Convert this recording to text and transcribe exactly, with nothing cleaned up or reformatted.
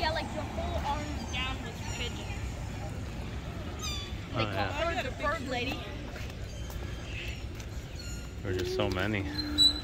Yeah, like the whole arm down was pigeon. They Oh, call yeah. her the bird lady. There were just so many.